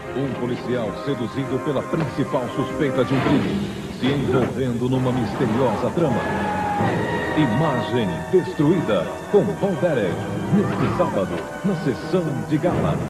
Um policial seduzido pela principal suspeita de um crime, se envolvendo numa misteriosa trama. Imagem Destruída, com Paul Derek, neste sábado, na sessão de gala.